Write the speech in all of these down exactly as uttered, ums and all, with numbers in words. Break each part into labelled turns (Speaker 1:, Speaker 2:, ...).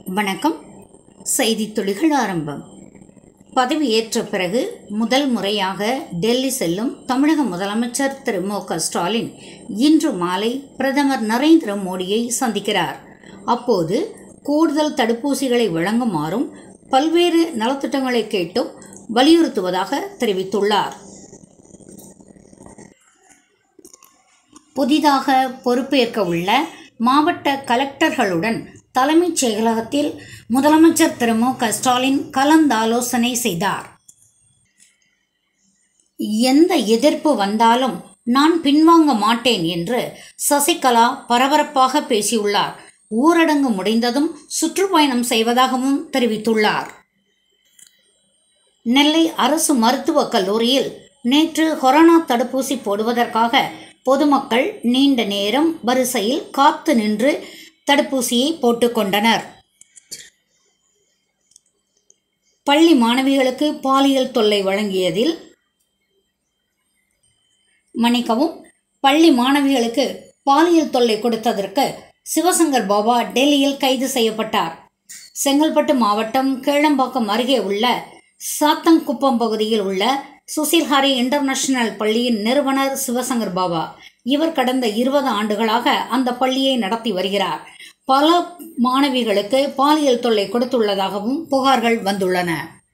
Speaker 1: வணக்கம். செய்தி துளிகள் ஆரம்பம். பதவியேற்ற பிறகு முதல் முறையாக டெல்லி செல்லும் தமிழக முதலமைச்சர் திரு மு க ஸ்டாலின் இன்று மாலை பிரதமர் நரேந்திர மோடியை சந்திக்கிறார். அப்போது கூடுதல் தடுப்பூசிகளை வழங்குமாறும் பல்வேறு நலத்திட்டங்களை கேட்டும் வலியுறுத்துவதாக தெரிவித்துள்ளார். புதிதாக பொறுப்பேற்க உள்ள மாவட்ட கலெக்டர்களுடன் தலைமைச் செயலகத்தில் முதலமைச்சர் திரு மு க ஸ்டாலின் கலந்தாலோசனை செய்தார். எந்த எதிர்ப்பு வந்தாலும் நான் பின்வாங்க மாட்டேன் என்று சசிகலா பரபரப்பாக பேசியுள்ளார். ஊரடங்கு முடிந்ததும் சுற்றுப்பயணம் செய்வதாகவும் தெரிவித்துள்ளார். நெல்லை அரசு மருத்துவக் கல்லூரியில் நேற்று கொரோனா தடுப்பூசி போடுவதற்காக பொதுமக்கள் நீண்ட நேரம் வரிசையில் காத்து நின்று தடுப்பூசியை போட்டுக்கொண்டனர். பள்ளி மாணவிகளுக்கு பாலியல் தொல்லை வழங்கியதில் மன்னிக்கவும் பள்ளி மாணவிகளுக்கு பாலியல் தொல்லை கொடுத்ததற்கு சிவசங்கர் பாபா டெல்லியில் கைது செய்யப்பட்டார். செங்கல்பட்டு மாவட்டம் கேளம்பாக்கம் அருகே உள்ள சாத்தங்குப்பம் பகுதியில் உள்ள சுசில்ஹாரி இன்டர்நேஷனல் பள்ளியின் நிறுவனர் சிவசங்கர் பாபா. இவர் கடந்த இருபது ஆண்டுகளாக அந்த பள்ளியை நடத்தி வருகிறார். பல மாணவிகளுக்கு பாலியல் தொல்லை கொடுத்துள்ளதாகவும் புகார்கள் வந்துள்ளன.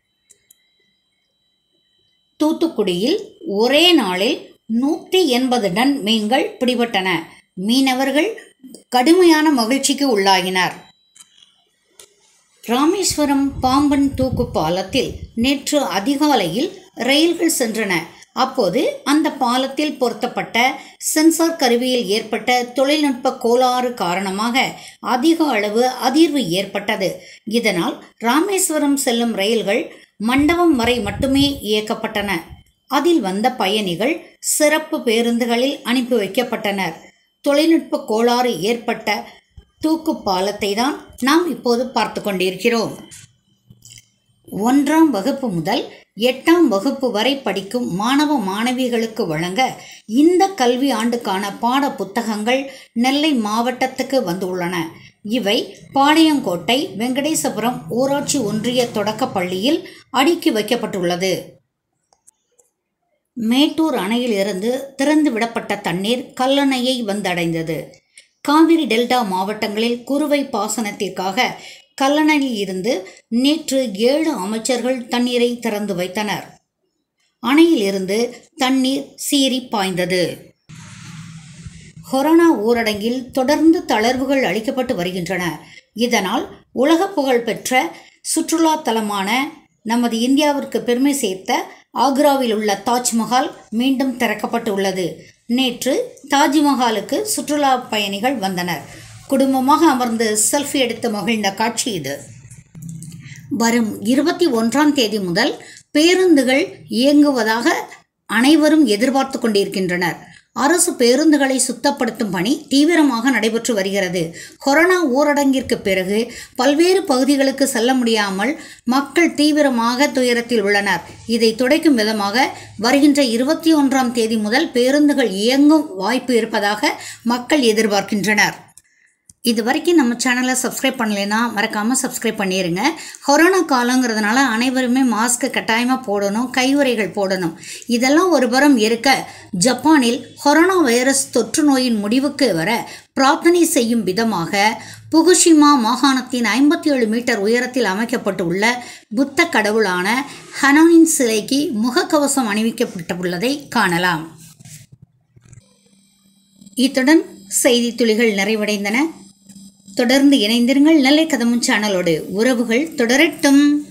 Speaker 1: தூத்துக்குடியில் ஒரே நாளில் நூற்றி எண்பது டன் மீன்கள் பிடிபட்டன. மீனவர்கள் கடுமையான மகிழ்ச்சிக்கு உள்ளாகினர். ராமேஸ்வரம் பாம்பன் தூக்கு பாலத்தில் நேற்று அதிகாலையில் ரயில்கள் சென்றன. அப்போது அந்த பாலத்தில் பொருத்தப்பட்ட சென்சார் கருவியில் ஏற்பட்ட தொழில்நுட்ப கோளாறு காரணமாக அதிக அளவு அதிர்வு ஏற்பட்டது. இதனால் ராமேஸ்வரம் செல்லும் ரயில்கள் மண்டபம் வரை மட்டுமே இயக்கப்பட்டன. அதில் வந்த பயணிகள் சிறப்பு பேருந்துகளில் அனுப்பி வைக்கப்பட்டனர். தொழில்நுட்ப கோளாறு ஏற்பட்ட தூக்கு பாலத்தை தான் நாம் இப்போது பார்த்து கொண்டிருக்கிறோம். ஒன்றாம் வகுப்பு முதல் எட்டாம் வகுப்பு வரை படிக்கும் மாணவ மாணவிகளுக்கு வழங்க இந்த கல்வி ஆண்டுக்கான பாட புத்தகங்கள் நெல்லை மாவட்டத்துக்கு வந்துள்ளன. இவை பாளையங்கோட்டை வெங்கடேசபுரம் ஊராட்சி ஒன்றிய தொடக்க பள்ளியில் அடுக்கி வைக்கப்பட்டுள்ளது. மேட்டூர் அணையிலிருந்து திறந்து விடப்பட்ட தண்ணீர் கல்லணையை வந்தடைந்தது. காவிரி டெல்டா மாவட்டங்களில் குறுவை பாசனத்திற்காக கல்லணையில் இருந்து நேற்று ஏழு அமைச்சர்கள் தண்ணீரை திறந்து வைத்தனர். அணையில் இருந்து தண்ணீர் சீறி பாய்ந்தது. கொரோனா ஊரடங்கில் தொடர்ந்து தளர்வுகள் அளிக்கப்பட்டு வருகின்றன. இதனால் உலக புகழ் பெற்ற சுற்றுலா தலமான நமது இந்தியாவிற்கு பெருமை சேர்த்த ஆக்ராவில் உள்ள தாஜ்மஹால் மீண்டும் திறக்கப்பட்டுள்ளது. நேற்று தாஜ்மஹாலுக்கு சுற்றுலா பயணிகள் வந்தனர். குடும்பமாக அமர்ந்து செல்ஃபி எடுத்து மகிழ்ந்த காட்சி இது. வரும் இருபத்தி ஒன்றாம் தேதி முதல் பேருந்துகள் இயங்குவதாக அனைவரும் எதிர்பார்த்து கொண்டிருக்கின்றனர். அரசு பேருந்துகளை சுத்தப்படுத்தும் பணி தீவிரமாக நடைபெற்று வருகிறது. கொரோனா ஊரடங்கிற்கு பிறகு பல்வேறு பகுதிகளுக்கு செல்ல முடியாமல் மக்கள் தீவிரமாக துயரத்தில் உள்ளனர். இதை துடைக்கும் விதமாக வருகின்ற இருபத்தி ஒன்றாம் தேதி முதல் பேருந்துகள் இயங்கும் வாய்ப்பு இருப்பதாக மக்கள் எதிர்பார்க்கின்றனர். இது வரைக்கும் நம்ம சேனலை சப்ஸ்கிரைப் பண்ணலைன்னா மறக்காமல் சப்ஸ்கிரைப் பண்ணிடுங்க. கொரோனா காலங்கிறதுனால அனைவருமே மாஸ்க்கு கட்டாயமாக போடணும், கையுறைகள் போடணும். இதெல்லாம் ஒரு புறம் இருக்க, ஜப்பானில் கொரோனா வைரஸ் தொற்று நோயின் முடிவுக்கு வர பிரார்த்தனை செய்யும் விதமாக புகுஷிமா மாகாணத்தின் ஐம்பத்தி ஏழு மீட்டர் உயரத்தில் அமைக்கப்பட்டுள்ள புத்த கடவுளான ஹனோனின் சிலைக்கு முகக்கவசம் அணிவிக்கப்பட்டுள்ளதை காணலாம். இத்துடன் செய்தி துளிகள் நிறைவடைந்தன. தொடர்ந்து இணைந்திருங்கள். நெல்லை கதம்பம் சேனலோடு. உறவுகள் தொடரட்டும்.